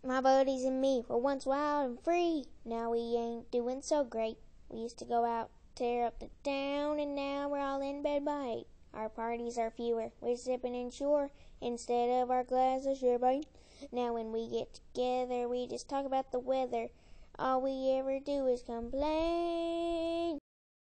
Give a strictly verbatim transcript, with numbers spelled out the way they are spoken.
My buddies and me were once wild and free. Now we ain't doing so great. We used to go out, tear up the town, and now we're all in bed by eight. Our parties are fewer. We're sipping in shore instead of our glass of champagne. Now when we get together, we just talk about the weather. All we ever do is complain.